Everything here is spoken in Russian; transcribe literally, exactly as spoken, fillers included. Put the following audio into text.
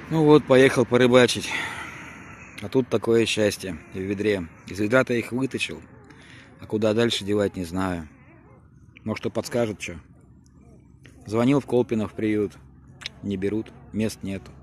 Ну вот, поехал порыбачить. А тут такое счастье в ведре. Из ведра-то их вытащил. А куда дальше девать, не знаю. Может, кто подскажет, что? Звонил в Колпино в приют. Не берут, мест нету.